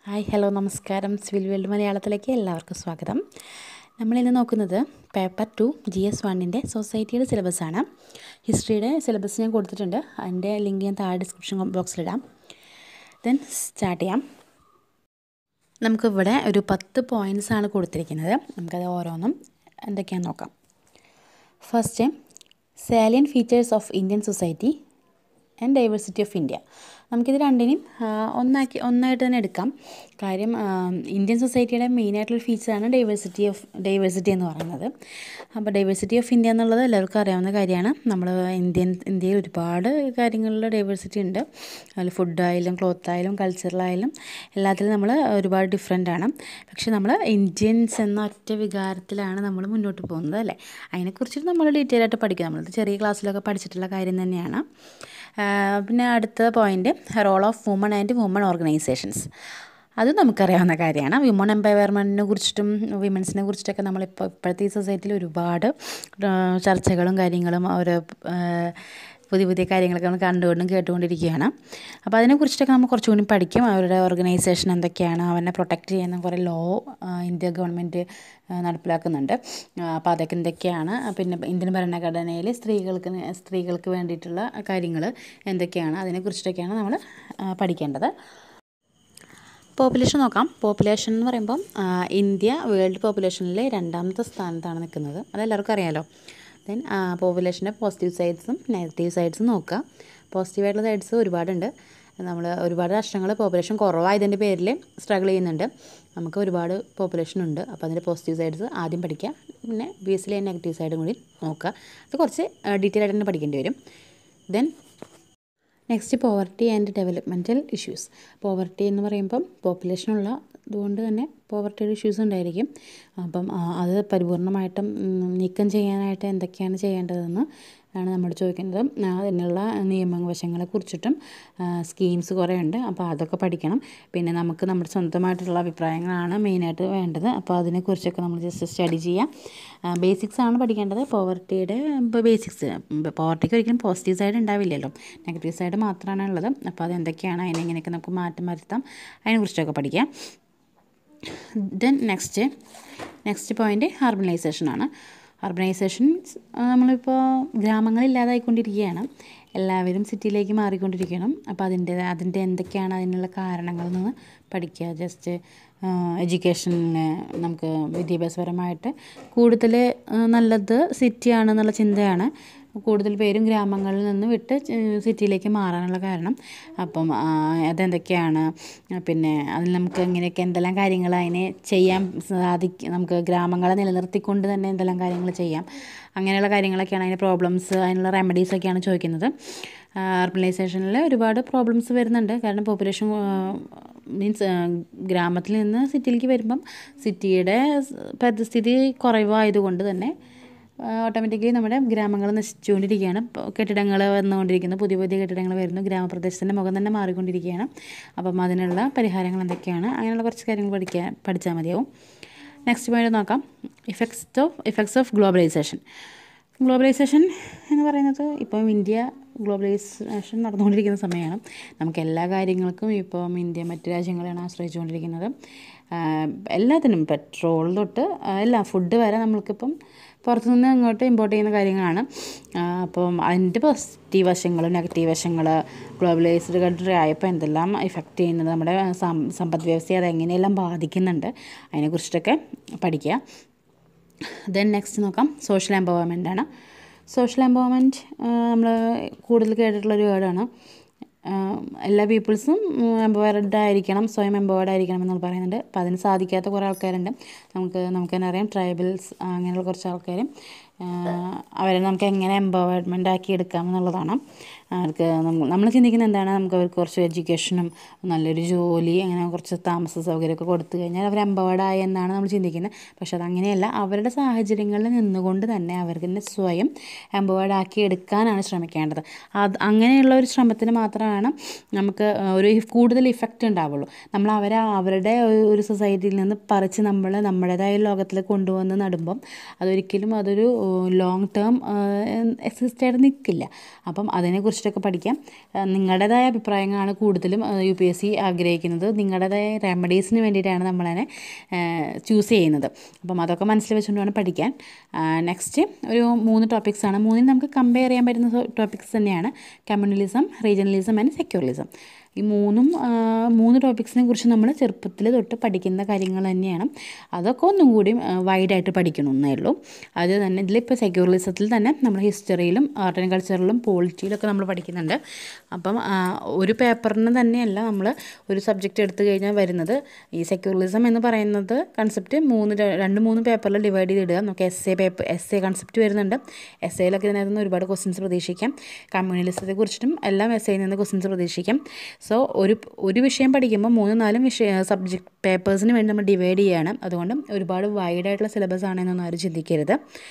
Hi hello നമസ്കാരം. Civil world മലയാളത്തിലേക്ക് എല്ലാവർക്കും സ്വാഗതം. നമ്മളിന്ന് നോക്കുന്നത് പേപ്പർ 2 GS1 സൊസൈറ്റിയുടെ സിലബസാണ്. ഹിസ്റ്ററിയുടെ സിലബസ് ഞാൻ കൊടുത്തിട്ടുണ്ട്. അതിൻ്റെ ലിങ്ക് ഞാൻ താഴെ ഡിസ്ക്രിപ്ഷൻ ബോക്സിലിടാം. ദെൻ സ്റ്റാർട്ട് ചെയ്യാം. നമുക്കിവിടെ ഒരു 10 പോയിൻറ്റ്സാണ് കൊടുത്തിരിക്കുന്നത്. നമുക്കത് ഓരോന്നും എന്തൊക്കെയാണെന്ന് നോക്കാം. First, salient features of Indian society and diversity of India. നമുക്കിത് രണ്ടിനെയും ഒന്നായിട്ട് തന്നെ എടുക്കാം. കാര്യം ഇന്ത്യൻ സൊസൈറ്റിയുടെ മെയിനായിട്ടുള്ള ഫീച്ചറാണ് ഡൈവേഴ്സിറ്റി എന്ന് പറയുന്നത്. അപ്പോൾ ഡൈവേഴ്സിറ്റി ഓഫ് ഇന്ത്യ എന്നുള്ളത് എല്ലാവർക്കും അറിയാവുന്ന കാര്യമാണ്. ഇന്ത്യയിൽ ഒരുപാട് കാര്യങ്ങളിൽ ഡൈവേഴ്സിറ്റി ഉണ്ട്. അതിൽ ഫുഡായാലും ക്ലോത്തായാലും കൾച്ചറലായാലും എല്ലാത്തിലും നമ്മൾ ഒരുപാട് ഡിഫറെൻ്റ് ആണ്. പക്ഷേ നമ്മൾ ഇന്ത്യൻസ് എന്ന ഒറ്റ വികാരത്തിലാണ് നമ്മൾ മുന്നോട്ട് പോകുന്നത്, അല്ലേ? അതിനെക്കുറിച്ചിട്ട് നമ്മൾ ഡീറ്റെയിൽ ആയിട്ട് പഠിക്കും. നമ്മളത് ചെറിയ ക്ലാസ്സിലൊക്കെ പഠിച്ചിട്ടുള്ള കാര്യം തന്നെയാണ്. പിന്നെ അടുത്ത point, role of woman and woman organisations. അത് നമുക്കറിയാവുന്ന കാര്യമാണ്. വിമൺ എംപവർമെൻറ്റിനെ കുറിച്ചിട്ടും വിമൻസിനെ കുറിച്ചിട്ടൊക്കെ ഇപ്പോഴത്തെ ഈ സൊസൈറ്റിയിൽ ഒരുപാട് ചർച്ചകളും കാര്യങ്ങളും ഓരോ പുതിയ കാര്യങ്ങളൊക്കെ നമ്മൾ കണ്ടുകൊണ്ടും കേട്ടുകൊണ്ടിരിക്കുകയാണ്. അപ്പോൾ അതിനെക്കുറിച്ചിട്ടൊക്കെ നമ്മൾ കുറച്ചുകൂടി പഠിക്കും. അവരുടെ ഓർഗനൈസേഷൻ എന്തൊക്കെയാണ്, അവരെ പ്രൊട്ടക്റ്റ് ചെയ്യുന്ന കുറേ ലോ ഇന്ത്യ ഗവൺമെൻറ് നടപ്പിലാക്കുന്നുണ്ട്. അപ്പോൾ അതൊക്കെ എന്തൊക്കെയാണ്, പിന്നെ ഇന്ത്യൻ ഭരണഘടനയിൽ സ്ത്രീകൾക്ക് വേണ്ടിയിട്ടുള്ള കാര്യങ്ങൾ എന്തൊക്കെയാണ്, അതിനെക്കുറിച്ചിട്ടൊക്കെയാണ് നമ്മൾ പഠിക്കേണ്ടത്. പോപ്പുലേഷൻ നോക്കാം. പോപ്പുലേഷൻ എന്ന് പറയുമ്പം ഇന്ത്യ വേൾഡ് പോപ്പുലേഷനിൽ 2ാമത്തെ സ്ഥാനത്താണ് നിൽക്കുന്നത്. അതെല്ലാവർക്കും അറിയാമല്ലോ. ദെൻ പോപ്പുലേഷൻ്റെ പോസിറ്റീവ് സൈഡ്സും നെഗറ്റീവ് സൈഡ്സും നോക്കുക. പോസിറ്റീവായിട്ടുള്ള സൈഡ്സ് ഒരുപാടുണ്ട്. ഒരുപാട് രാഷ്ട്രങ്ങൾ പോപ്പുലേഷൻ കുറവായതിൻ്റെ പേരിൽ സ്ട്രഗിൾ ചെയ്യുന്നുണ്ട്. നമുക്ക് ഒരുപാട് പോപ്പുലേഷൻ ഉണ്ട്. അപ്പോൾ അതിൻ്റെ പോസിറ്റീവ് സൈഡ്സ് ആദ്യം പഠിക്കുക. പിന്നെ ബേസിലെ നെഗറ്റീവ് സൈഡും കൂടി നോക്കുക. അത് കുറച്ച് ഡീറ്റെയിൽ ആയിട്ട് തന്നെ പഠിക്കേണ്ടി വരും. Then next, poverty and developmental issues. Poverty എന്ന് പറയുമ്പം പോപ്പുലേഷനുള്ള അതുകൊണ്ട് തന്നെ പോവർട്ടിയുടെ ഇഷ്യൂസ് ഉണ്ടായിരിക്കും. അപ്പം അത് പരിപൂർണമായിട്ടും നീക്കം ചെയ്യാനായിട്ട് എന്തൊക്കെയാണ് ചെയ്യേണ്ടതെന്ന് ആണ് നമ്മൾ ചോദിക്കുന്നത്. അതിനുള്ള നിയമവശങ്ങളെക്കുറിച്ചിട്ടും സ്കീംസ് കുറേ ഉണ്ട്. അപ്പോൾ അതൊക്കെ പഠിക്കണം. പിന്നെ നമുക്ക് നമ്മുടെ സ്വന്തമായിട്ടുള്ള അഭിപ്രായങ്ങളാണ് മെയിനായിട്ട് വേണ്ടത്. അപ്പോൾ അതിനെക്കുറിച്ചൊക്കെ നമ്മൾ ജസ്റ്റ് സ്റ്റഡി ചെയ്യാം. ബേസിക്സ് ആണ് പഠിക്കേണ്ടത്. പോവർട്ടിയുടെ ബേസിക്സ്. പോവർട്ടിക്ക് ഒരിക്കലും പോസിറ്റീവ് സൈഡ് ഉണ്ടാവില്ലല്ലോ, നെഗറ്റീവ് സൈഡ് മാത്രമാണ് ഉള്ളത്. അപ്പോൾ അതെന്തൊക്കെയാണ്, അതിനെങ്ങനെയൊക്കെ നമുക്ക് മാറ്റം വരുത്താം, അതിനെക്കുറിച്ചൊക്കെ പഠിക്കാം. ദെൻ നെക്സ്റ്റ് പോയിൻ്റ് അർബനൈസേഷനാണ്. അർബനൈസേഷൻ നമ്മളിപ്പോൾ ഗ്രാമങ്ങളില്ലാതായിക്കൊണ്ടിരിക്കുകയാണ്. എല്ലാവരും സിറ്റിയിലേക്ക് മാറിക്കൊണ്ടിരിക്കണം. അപ്പോൾ അതിൻ്റെ എന്തൊക്കെയാണ് അതിനുള്ള കാരണങ്ങളെന്ന് പഠിക്കുക. ജസ്റ്റ് എഡ്യൂക്കേഷന് നമുക്ക് വിദ്യാഭ്യാസപരമായിട്ട് കൂടുതൽ നല്ലത് സിറ്റിയാണെന്നുള്ള ചിന്തയാണ് കൂടുതൽ പേരും ഗ്രാമങ്ങളിൽ നിന്ന് വിട്ട് സിറ്റിയിലേക്ക് മാറാനുള്ള കാരണം. അപ്പം അതെന്തൊക്കെയാണ്, പിന്നെ അതിൽ നമുക്ക് എങ്ങനെയൊക്കെ എന്തെല്ലാം കാര്യങ്ങൾ അതിനെ ചെയ്യാൻ സാധിക്കും, നമുക്ക് ഗ്രാമങ്ങളെ നിലനിർത്തിക്കൊണ്ട് തന്നെ എന്തെല്ലാം കാര്യങ്ങൾ ചെയ്യാം, അങ്ങനെയുള്ള കാര്യങ്ങളൊക്കെയാണ് അതിൻ്റെ പ്രോബ്ലംസ്, അതിനുള്ള റെമഡീസൊക്കെയാണ് ചോദിക്കുന്നത്. അർബനൈസേഷനിൽ ഒരുപാട് പ്രോബ്ലംസ് വരുന്നുണ്ട്. കാരണം പോപ്പുലേഷൻ മീൻസ് ഗ്രാമത്തിൽ നിന്ന് സിറ്റിയിലേക്ക് വരുമ്പം സിറ്റിയുടെ പരിസ്ഥിതി കുറവായതുകൊണ്ട് തന്നെ ഓട്ടോമാറ്റിക്കലി നമ്മുടെ ഗ്രാമങ്ങൾ നശിച്ചുകൊണ്ടിരിക്കുകയാണ്. കെട്ടിടങ്ങൾ വന്നുകൊണ്ടിരിക്കുന്നു, പുതിയ കെട്ടിടങ്ങൾ വരുന്നു, ഗ്രാമപ്രദേശത്തിൻ്റെ മുഖം തന്നെ മാറിക്കൊണ്ടിരിക്കുകയാണ്. അപ്പം അതിനുള്ള പരിഹാരങ്ങൾ എന്തൊക്കെയാണ്, അങ്ങനെയുള്ള കുറച്ച് കാര്യങ്ങൾ പഠിച്ചാൽ മതിയാവും. നെക്സ്റ്റ് പോയിന്റ് നോക്കാം, ഇഫക്ട്സ് ഓഫ് ഗ്ലോബലൈസേഷൻ എന്ന് പറയുന്നത് ഇപ്പം ഇന്ത്യ ഗ്ലോബലൈസേഷൻ നടന്നുകൊണ്ടിരിക്കുന്ന സമയമാണ്. നമുക്ക് എല്ലാ കാര്യങ്ങൾക്കും ഇപ്പം ഇന്ത്യ മറ്റു രാജ്യങ്ങളെയാണ് ആശ്രയിച്ചുകൊണ്ടിരിക്കുന്നത്. എല്ലാത്തിനും പെട്രോൾ തൊട്ട് എല്ലാ ഫുഡ് വരെ നമ്മൾക്കിപ്പം പുറത്തുനിന്ന് ഇങ്ങോട്ട് ഇമ്പോർട്ട് ചെയ്യുന്ന കാര്യങ്ങളാണ്. അപ്പം അതിൻ്റെ പോസിറ്റീവ് വശങ്ങൾ നെഗറ്റീവ് വശങ്ങൾ ഗ്ലോബലൈസ്ഡ് കൺട്രി ആയപ്പോൾ എന്തെല്ലാം ഇഫക്റ്റ് ചെയ്യുന്നത്, നമ്മുടെ സമ്പദ് വ്യവസ്ഥയെ അതെങ്ങനെയെല്ലാം ബാധിക്കുന്നുണ്ട്, അതിനെക്കുറിച്ചിട്ടൊക്കെ പഠിക്കുക. ദെൻ നെക്സ്റ്റ് നോക്കാം, സോഷ്യൽ എംപവർമെൻ്റ് ആണ്. സോഷ്യൽ എംപവർമെൻറ്റ് നമ്മൾ കൂടുതൽ കേട്ടിട്ടുള്ളൊരു വേർഡാണ്. എല്ലാ പീപ്പിൾസും എംപവേർഡ് ആയിരിക്കണം, സ്വയം എംപവേർഡ് ആയിരിക്കണം എന്ന് പറയുന്നുണ്ട്. അപ്പോൾ അതിന് സാധിക്കാത്ത കുറേ ആൾക്കാരുണ്ട്. നമുക്ക് തന്നെ അറിയാം, ട്രൈബൽസ് അങ്ങനെയുള്ള കുറച്ച് ആൾക്കാർ. അവരെ നമുക്ക് എങ്ങനെ എംപവർമെൻ്റ് ആക്കി എടുക്കാം എന്നുള്ളതാണ്. അവർക്ക് നമ്മൾ ചിന്തിക്കുന്നത് എന്താണ്, നമുക്ക് അവർക്ക് കുറച്ച് എഡ്യൂക്കേഷനും നല്ലൊരു ജോലി അങ്ങനെ കുറച്ച് താമസ സൗകര്യമൊക്കെ കൊടുത്തു കഴിഞ്ഞാൽ അവർ എംപവേർഡ് ആയി എന്നാണ് നമ്മൾ ചിന്തിക്കുന്നത്. പക്ഷെ അതങ്ങനെയല്ല. അവരുടെ സാഹചര്യങ്ങളിൽ നിന്നുകൊണ്ട് തന്നെ അവർക്ക് തന്നെ സ്വയം എംപവേർഡ് ആക്കി എടുക്കാനാണ് ശ്രമിക്കേണ്ടത്. അങ്ങനെയുള്ള ഒരു ശ്രമത്തിന് മാത്രമാണ് നമുക്ക് ഒരു കൂടുതൽ ഇഫക്റ്റ് ഉണ്ടാവുള്ളൂ. നമ്മൾ അവരുടെ ഒരു സൊസൈറ്റിയിൽ നിന്ന് പറിച്ച് നമ്മൾ നമ്മുടേതായ ലോകത്തിൽ കൊണ്ടുവന്ന് നടുമ്പം അതൊരിക്കലും അതൊരു ലോങ് ടേം എക്സിസ്റ്റ് ആയിട്ട് നിൽക്കില്ല. അപ്പം അതിനെക്കുറിച്ചിട്ടൊക്കെ പഠിക്കാം. നിങ്ങളുടേതായ അഭിപ്രായങ്ങളാണ് കൂടുതലും UPSC ആഗ്രഹിക്കുന്നത്. നിങ്ങളുടേതായ റെമഡീസിന് വേണ്ടിയിട്ടാണ് നമ്മളതിനെ ചൂസ് ചെയ്യുന്നത്. അപ്പം അതൊക്കെ മനസ്സിൽ വെച്ചുകൊണ്ട് വേണം പഠിക്കാൻ. നെക്സ്റ്റ് ഒരു 3 ടോപ്പിക്സാണ്. 3 നമുക്ക് കമ്പയർ ചെയ്യാൻ പറ്റുന്ന ടോപ്പിക്സ് തന്നെയാണ്. Communalism, regionalism and secularism. ഈ 3 ടോപ്പിക്സിനെ കുറിച്ച് നമ്മൾ ചെറുപ്പത്തിൽ തൊട്ട് പഠിക്കുന്ന കാര്യങ്ങൾ തന്നെയാണ്. അതൊക്കെ ഒന്നും കൂടി വൈഡായിട്ട് പഠിക്കണമെന്നേ ഉള്ളൂ. അത് തന്നെ ഇതിലിപ്പോൾ സെക്യുലറിസത്തിൽ തന്നെ നമ്മൾ ഹിസ്റ്ററിയിലും ആർട്ട് ആൻഡ് കൾച്ചറിലും പോളിറ്റിയിലൊക്കെ നമ്മൾ പഠിക്കുന്നുണ്ട്. അപ്പം ഒരു പേപ്പറിന് തന്നെയല്ല നമ്മൾ ഒരു സബ്ജക്റ്റ് എടുത്തു കഴിഞ്ഞാൽ വരുന്നത്. ഈ സെക്യുലറിസം എന്ന് പറയുന്നത് കൺസെപ്റ്റ് 2-3 പേപ്പറിൽ ഡിവൈഡ് ചെയ്തിടുക. നമുക്ക് എസ്സേ കൺസെപ്റ്റ് വരുന്നുണ്ട്. എസ്സേയിലൊക്കെ ഇതിനകത്ത് നിന്ന് ഒരുപാട് ക്വസ്റ്റ്യൻസ് പ്രതീക്ഷിക്കാം. കമ്മ്യൂണലിസത്തെ കുറിച്ചിട്ടും എല്ലാം എസ്സേയിൽ നിന്ന് ക്വസ്റ്റ്യൻസ് പ്രതീക്ഷിക്കാം. സോ ഒരു വിഷയം പഠിക്കുമ്പോൾ 3-4 സബ്ജക്റ്റ് പേപ്പേഴ്സിന് വേണ്ടി നമ്മൾ ഡിവൈഡ് ചെയ്യുകയാണ്. അതുകൊണ്ട് ഒരുപാട് വൈഡായിട്ടുള്ള സിലബസ് ആണെന്നൊന്നും ആരും ചിന്തിക്കരുത്.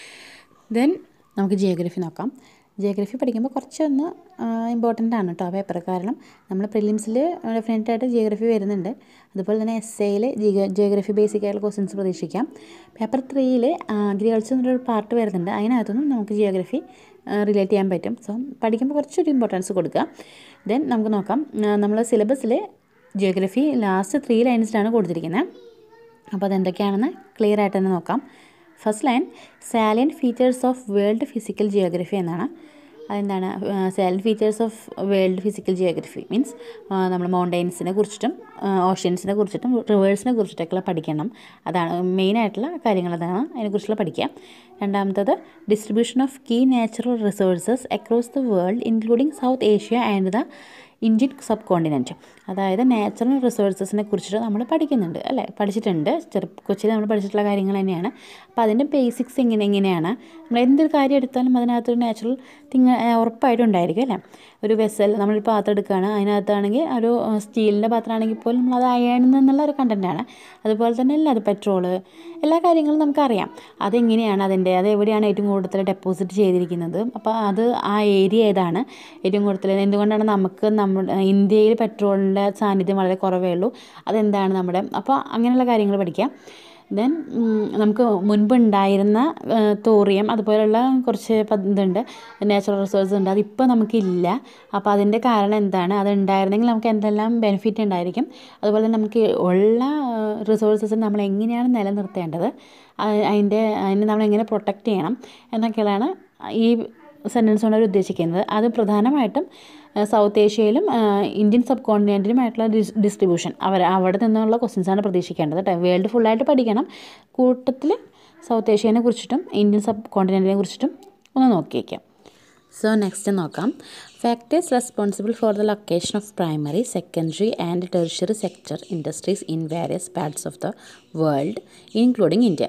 ദെൻ നമുക്ക് ജിയോഗ്രഫി നോക്കാം. ജിയോഗ്രഫി പഠിക്കുമ്പോൾ കുറച്ചൊന്ന് ഇമ്പോർട്ടൻ്റ് ആണ് കേട്ടോ പേപ്പർ. കാരണം നമ്മൾ പ്രിലിംസിൽ ഡെഫിനറ്റായിട്ട് ജിയോഗ്രഫി വരുന്നുണ്ട്. അതുപോലെ തന്നെ എസ്സേയിൽ ജിയോഗ്രഫി ബേസിക് ആയിട്ടുള്ള ക്വസ്റ്റ്യൻസ് പ്രതീക്ഷിക്കാം. പേപ്പർ 3 അഗ്രികൾച്ചർ എന്നൊരു പാർട്ട് വരുന്നുണ്ട്. അതിനകത്തൊന്നും നമുക്ക് ജിയോഗ്രഫി റിലേറ്റ് ചെയ്യാൻ പറ്റും. സോ പഠിക്കുമ്പോൾ കുറച്ചൊരു ഇമ്പോർട്ടൻസ് കൊടുക്കുക. ദെൻ നമുക്ക് നോക്കാം. നമ്മൾ സിലബസിൽ ജിയോഗ്രഫി ലാസ്റ്റ് 3 ലൈൻസിലാണ് കൊടുത്തിരിക്കുന്നത്. അപ്പോൾ അതെന്തൊക്കെയാണെന്ന് ക്ലിയർ ആയിട്ട് തന്നെ നോക്കാം. First line salient features of world physical geography എന്നാണ്. അതെന്താണ് salient features of world physical geography means നമ്മൾ മൗണ്ടെയ്ൻസിനെ കുറിച്ചിട്ടും ഓഷ്യൻസിനെ കുറിച്ചിട്ടും റിവേഴ്സിനെ കുറിച്ചിട്ടൊക്കെ പഠിക്കണം. അതാണ് മെയിനായിട്ടുള്ള കാര്യങ്ങൾ. അതാണ് അതിനെക്കുറിച്ചുള്ള പഠിക്കുക. രണ്ടാമത്തത് distribution of key natural resources across the world including South Asia and the Indian subcontinent. അതായത് നാച്ചുറൽ റിസോഴ്സസിനെ കുറിച്ചിട്ട് നമ്മൾ പഠിക്കുന്നുണ്ട് അല്ലേ, പഠിച്ചിട്ടുണ്ട്. കൊച്ചിയിൽ നമ്മൾ പഠിച്ചിട്ടുള്ള കാര്യങ്ങൾ തന്നെയാണ്. അപ്പോൾ അതിൻ്റെ ബേസിക്സ് എങ്ങനെയാണ്. നമ്മൾ എന്തൊരു കാര്യം എടുത്താലും അതിനകത്തൊരു നാച്ചുറൽ ഉറപ്പായിട്ടും ഉണ്ടായിരിക്കും അല്ലേ. ഒരു വെസൽ നമ്മളൊരു പാത്രം എടുക്കുകയാണ്, അതിനകത്താണെങ്കിൽ ഒരു സ്റ്റീലിൻ്റെ പാത്രമാണെങ്കിൽ പോലും നമ്മളത് അയണിൽ നിന്നുള്ള ഒരു കണ്ടൻറ്റാണ്. അതുപോലെ തന്നെ അത് പെട്രോള് എല്ലാ കാര്യങ്ങളും നമുക്കറിയാം. അതെങ്ങനെയാണ് അത് എവിടെയാണ് ഏറ്റവും കൂടുതൽ ഡെപ്പോസിറ്റ് ചെയ്തിരിക്കുന്നത്, അപ്പോൾ അത് ആ ഏരിയ ഏതാണ് ഏറ്റവും കൂടുതൽ, എന്തുകൊണ്ടാണ് നമ്മുടെ ഇന്ത്യയിൽ പെട്രോളിൻ്റെ സാന്നിധ്യം വളരെ കുറവേ ഉള്ളൂ, അതെന്താണ് നമ്മുടെ, അപ്പോൾ അങ്ങനെയുള്ള കാര്യങ്ങൾ പഠിക്കാം. ദെൻ നമുക്ക് മുൻപ് ഉണ്ടായിരുന്ന തോറിയം അതുപോലെയുള്ള കുറച്ച് ഇതുണ്ട്, നാച്ചുറൽ റിസോഴ്സ് ഉണ്ട്, അതിപ്പോൾ നമുക്കില്ല. അപ്പോൾ അതിൻ്റെ കാരണം എന്താണ്, അത് ഉണ്ടായിരുന്നെങ്കിൽ നമുക്ക് എന്തെല്ലാം ബെനിഫിറ്റ് ഉണ്ടായിരിക്കും, അതുപോലെ തന്നെ നമുക്ക് ഉള്ള റിസോഴ്സസ് നമ്മൾ എങ്ങനെയാണ് നിലനിർത്തേണ്ടത്, അതിനെ നമ്മളെങ്ങനെ പ്രൊട്ടക്റ്റ് ചെയ്യണം എന്നൊക്കെയാണ് ഈ സെൻറ്റൻസ് കൊണ്ട് അവർ ഉദ്ദേശിക്കുന്നത്. അത് പ്രധാനമായിട്ടും സൗത്ത് ഏഷ്യയിലും ഇന്ത്യൻ സബ് കോണ്ടിനെൻറ്റിലുമായിട്ടുള്ള ഡിസ്ട്രിബ്യൂഷൻ അവിടെ നിന്നുള്ള ക്വസ്റ്റ്യൻസാണ് പ്രതീക്ഷിക്കേണ്ടത് കേട്ടോ. വേൾഡ് ഫുള്ളായിട്ട് പഠിക്കണം. കൂട്ടത്തിൽ സൗത്ത് ഏഷ്യനെ കുറിച്ചിട്ടും ഇന്ത്യൻ സബ് കോണ്ടിനെൻറ്റിനെ കുറിച്ചിട്ടും ഒന്ന് നോക്കി വയ്ക്കാം. സോ നെക്സ്റ്റ് നോക്കാം. Factors responsible for the location of primary, secondary and tertiary sector industries in various parts of the world including India.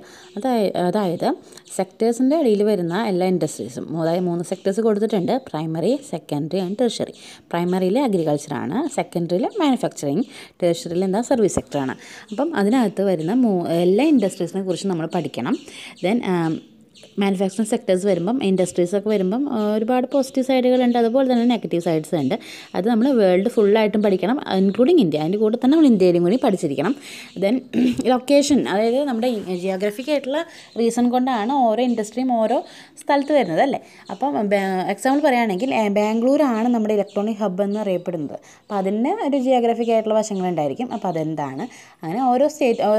അതായത് സെക്ടേഴ്സിൻ്റെ ഇടയിൽ വരുന്ന എല്ലാ ഇൻഡസ്ട്രീസും, അതായത് 3 സെക്ടേഴ്സ് കൊടുത്തിട്ടുണ്ട്: പ്രൈമറി, സെക്കൻഡറി ആൻഡ് ടെർഷ്യറി. പ്രൈമറിയിൽ അഗ്രികൾച്ചറാണ്, സെക്കൻഡറിയിൽ മാനുഫാക്ചറിങ്, ടെർഷ്യറിയിൽ സർവീസ് സെക്ടറാണ്. അപ്പം അതിനകത്ത് വരുന്ന എല്ലാ ഇൻഡസ്ട്രീസിനെ കുറിച്ച് നമ്മൾ പഠിക്കണം. ദെൻ മാനുഫാക്ചറിങ് സെക്ടേഴ്സ് വരുമ്പം, ഇൻഡസ്ട്രീസൊക്കെ വരുമ്പം ഒരുപാട് പോസിറ്റീവ് സൈഡുകളുണ്ട്, അതുപോലെ തന്നെ നെഗറ്റീവ് സൈഡ്സ് ഉണ്ട്. അത് നമ്മൾ വേൾഡ് ഫുള്ളായിട്ടും പഠിക്കണം, ഇൻക്ലൂഡിങ് ഇന്ത്യ. അതിൻ്റെ കൂടെ തന്നെ നമ്മൾ ഇന്ത്യയിലും കൂടി പഠിച്ചിരിക്കണം. ദെൻ ലൊക്കേഷൻ, അതായത് നമ്മുടെ ജിയോഗ്രഫിക് ആയിട്ടുള്ള റീസൺ കൊണ്ടാണ് ഓരോ ഇൻഡസ്ട്രിയും ഓരോ സ്ഥലത്ത് വരുന്നത് അല്ലേ. അപ്പം എക്സാമ്പിൾ പറയുകയാണെങ്കിൽ ബാംഗ്ലൂരാണ് നമ്മുടെ ഇലക്ട്രോണിക് ഹബ്ബ് എന്ന് അറിയപ്പെടുന്നത്. അപ്പോൾ അതിന് ഒരു ജിയോഗ്രഫിക് ആയിട്ടുള്ള വശങ്ങളുണ്ടായിരിക്കും. അപ്പോൾ അതെന്താണ്, അങ്ങനെ ഓരോ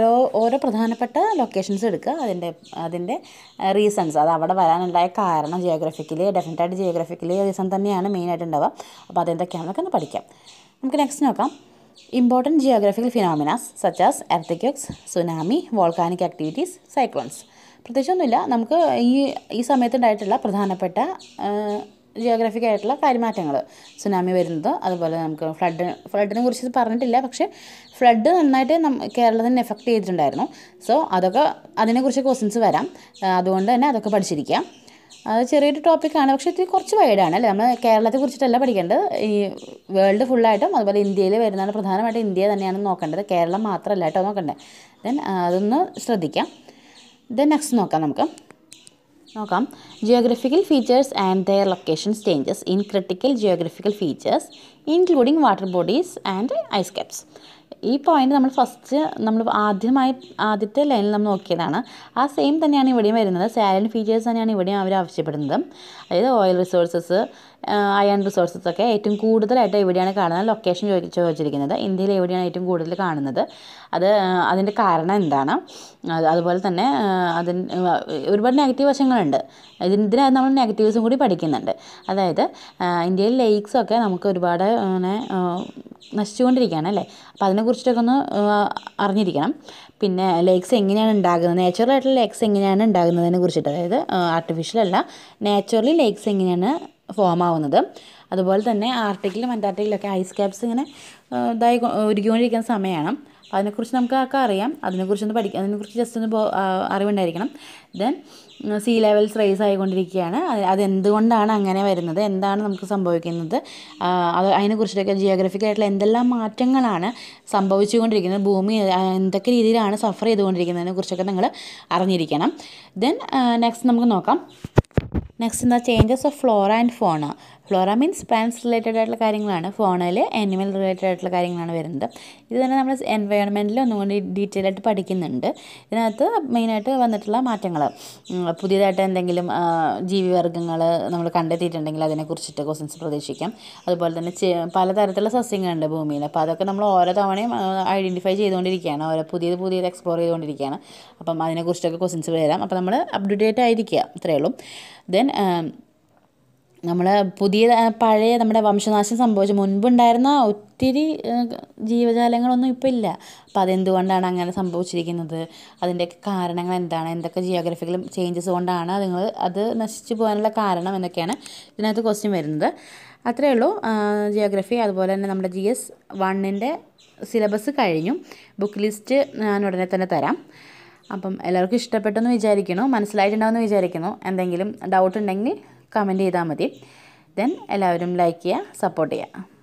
ഓരോ പ്രധാനപ്പെട്ട ലൊക്കേഷൻസ് എടുക്കുക, അതിൻ്റെ റീസൺസ്, അത് അവിടെ വരാനുണ്ടായ കാരണം ഡെഫിനറ്റായിട്ട് ജിയോഗ്രഫിക്കലി റീസൺ തന്നെയാണ് മെയിനായിട്ട് ഉണ്ടാവുക. അപ്പോൾ അതെന്തൊക്കെയാണെന്നൊക്കെ ഒന്ന് പഠിക്കാം. നമുക്ക് നെക്സ്റ്റ് നോക്കാം. Important geographical phenomenas such as earthquakes, tsunami, volcanic activities, cyclones. പ്രത്യേകിച്ചൊന്നുമില്ല, നമുക്ക് ഈ സമയത്തുണ്ടായിട്ടുള്ള പ്രധാനപ്പെട്ട ജിയോഗ്രഫിക് ആയിട്ടുള്ള കാര്യമാറ്റങ്ങൾ, സുനാമി വരുന്നത്, അതുപോലെ നമുക്ക് ഫ്ലഡിനെ കുറിച്ച് പറഞ്ഞിട്ടില്ല, പക്ഷേ ഫ്ലഡ് നന്നായിട്ട് കേരളത്തിന് എഫക്റ്റ് ചെയ്തിട്ടുണ്ടായിരുന്നു. സോ അതിനെക്കുറിച്ച് ക്വസ്റ്റ്യൻസ് വരാം, അതുകൊണ്ട് തന്നെ അതൊക്കെ പഠിച്ചിരിക്കാം. അത് ചെറിയൊരു ടോപ്പിക്കാണ്, പക്ഷേ ഇത് കുറച്ച് വൈഡാണ് അല്ലേ. നമ്മൾ കേരളത്തെ കുറിച്ചിട്ടല്ല പഠിക്കേണ്ടത്, ഈ വേൾഡ് ഫുള്ളായിട്ടും അതുപോലെ ഇന്ത്യയിൽ വരുന്നതാണ്, പ്രധാനമായിട്ടും ഇന്ത്യ തന്നെയാണ് നോക്കേണ്ടത്, കേരളം മാത്രമല്ല കേട്ടോ നോക്കേണ്ടത്. ദെൻ അതൊന്ന് ശ്രദ്ധിക്കാം. ദെൻ നെക്സ്റ്റ് നോക്കാം. Geographical features and their locations changes in critical geographical features including water bodies and ice caps. ഈ പോയിന്റ് നമ്മൾ ഫസ്റ്റ് ആദ്യത്തെ ലൈനിൽ നമ്മൾ നോക്കിയതാണ്. ആ സെയിം തന്നെയാണ് ഇവിടെയും വരുന്നത്. സാലന്റ് ഫീച്ചേഴ്സ് തന്നെയാണ് ഇവിടെയും അവർ ആവശ്യപ്പെടുന്നത്. അതായത് ഓയിൽ റിസോഴ്സസ്, അയൺ റിസോഴ്സസ് ഒക്കെ ഏറ്റവും കൂടുതലായിട്ട് എവിടെയാണ് കാണുന്നത്, ലൊക്കേഷൻ ചോദിച്ചിരിക്കുന്നത്. ഇന്ത്യയിൽ എവിടെയാണ് ഏറ്റവും കൂടുതൽ കാണുന്നത്, അതിൻ്റെ കാരണം എന്താണ്, അതുപോലെ തന്നെ ഒരുപാട് നെഗറ്റീവ് വശങ്ങളുണ്ട്. ഇതിനകത്ത് നമ്മൾ നെഗറ്റീവ്സും കൂടി പഠിക്കുന്നുണ്ട്. അതായത് ഇന്ത്യയിൽ ലേക്സൊക്കെ നമുക്ക് ഒരുപാട് അങ്ങനെ നശിച്ചുകൊണ്ടിരിക്കുകയാണ് അല്ലേ. അപ്പോൾ അതിനെക്കുറിച്ചിട്ടൊക്കെ ഒന്ന് അറിഞ്ഞിരിക്കണം. പിന്നെ ലേക്സ് എങ്ങനെയാണ് ഉണ്ടാകുന്നത്, നാച്ചുറലായിട്ടുള്ള ലേക്സ് എങ്ങനെയാണ് ഉണ്ടാകുന്നതിനെ കുറിച്ചിട്ട്, അതായത് ആർട്ടിഫിഷ്യൽ അല്ല, നാച്ചുറലി ലേക്സ് എങ്ങനെയാണ് ഫോം ആവുന്നത്. അതുപോലെ തന്നെ ആർട്ടിക്കിലും അന്റാർട്ടിക്കിലൊക്കെ ഐസ് ക്യാപ്സ് ഇങ്ങനെ ഉരുകിക്കൊണ്ടിരിക്കുന്ന സമയമാണ്. അപ്പോൾ അതിനെക്കുറിച്ച് നമുക്കൊക്കെ അറിയാം. അതിനെക്കുറിച്ച് ജസ്റ്റ് ഒന്ന് അറിവുണ്ടായിരിക്കണം. ദെൻ സീ ലെവൽസ് റൈസ് ആയിക്കൊണ്ടിരിക്കുകയാണ്. അതെന്തുകൊണ്ടാണ് അങ്ങനെ വരുന്നത്, എന്താണ് നമുക്ക് സംഭവിക്കുന്നത്, അതിനെക്കുറിച്ചിട്ടൊക്കെ ജിയോഗ്രഫിക്കായിട്ടുള്ള എന്തെല്ലാം മാറ്റങ്ങളാണ് സംഭവിച്ചുകൊണ്ടിരിക്കുന്നത്, ഭൂമി എന്തൊക്കെ രീതിയിലാണ് സഫർ ചെയ്തുകൊണ്ടിരിക്കുന്നതിനെ കുറിച്ചൊക്കെ നിങ്ങൾ അറിഞ്ഞിരിക്കണം. ദെൻ നെക്സ്റ്റ് നമുക്ക് നോക്കാം. നെക്സ്റ്റ് എന്താ, changes of flora and fauna. Flora means plants related ആയിട്ടുള്ള കാര്യങ്ങളാണ്. ഫോണയിൽ ആനിമൽ റിലേറ്റഡ് ആയിട്ടുള്ള കാര്യങ്ങളാണ് വരുന്നത്. ഇത് തന്നെ നമ്മൾ എൻവയോൺമെൻറ്റിൽ ഒന്നുകൂടി ഡീറ്റെയിൽ ആയിട്ട് പഠിക്കുന്നുണ്ട്. ഇതിനകത്ത് മെയിനായിട്ട് വന്നിട്ടുള്ള മാറ്റങ്ങൾ, പുതിയതായിട്ട് എന്തെങ്കിലും ജീവിവർഗ്ഗങ്ങൾ നമ്മൾ കണ്ടെത്തിയിട്ടുണ്ടെങ്കിൽ അതിനെക്കുറിച്ചിട്ട് ക്വസ്റ്റ്യൻസ് പ്രതീക്ഷിക്കാം. അതുപോലെ തന്നെ പലതരത്തിലുള്ള സസ്യങ്ങളുണ്ട് ഭൂമിയിൽ. അപ്പോൾ അതൊക്കെ നമ്മൾ ഓരോ തവണയും ഐഡൻറ്റിഫൈ ചെയ്തുകൊണ്ടിരിക്കുകയാണ്, പുതിയത് എക്സ്പ്ലോർ ചെയ്തുകൊണ്ടിരിക്കുകയാണ്. അപ്പം അതിനെക്കുറിച്ചൊക്കെ ക്വസ്റ്റ്യൻസ് വരാം. അപ്പോൾ നമ്മൾ അപ് ടു ഡേറ്റ് ആയിരിക്കുക, അത്രയേ ഉള്ളൂ. ദെൻ നമ്മൾ പഴയ നമ്മുടെ വംശനാശം സംഭവിച്ച മുൻപുണ്ടായിരുന്ന ഒത്തിരി ജീവജാലങ്ങളൊന്നും ഇപ്പോൾ ഇല്ല. അപ്പോൾ അതെന്തുകൊണ്ടാണ് അങ്ങനെ സംഭവിച്ചിരിക്കുന്നത്, അതിൻ്റെയൊക്കെ കാരണങ്ങൾ എന്താണ്, എന്തൊക്കെ ജിയോഗ്രഫിക്കൽ ചേഞ്ചസ് കൊണ്ടാണ് അത് നശിച്ചു പോകാനുള്ള കാരണം എന്നൊക്കെയാണ് ഇതിനകത്ത് ക്വസ്റ്റ്യൻ വരുന്നത്. അത്രയേ ഉള്ളൂ ജിയോഗ്രഫി. അതുപോലെ തന്നെ നമ്മുടെ GS 1 സിലബസ് കഴിഞ്ഞു. ബുക്ക് ലിസ്റ്റ് ഞാൻ ഉടനെ തന്നെ തരാം. അപ്പം എല്ലാവർക്കും ഇഷ്ടപ്പെട്ടെന്ന് വിചാരിക്കുന്നു, മനസ്സിലായിട്ടുണ്ടാവുമെന്ന് വിചാരിക്കുന്നു. എന്തെങ്കിലും ഡൗട്ട് ഉണ്ടെങ്കിൽ കമൻറ്റ് ചെയ്താൽ മതി. ദെൻ എല്ലാവരും ലൈക്ക് ചെയ്യുക, സപ്പോർട്ട് ചെയ്യുക.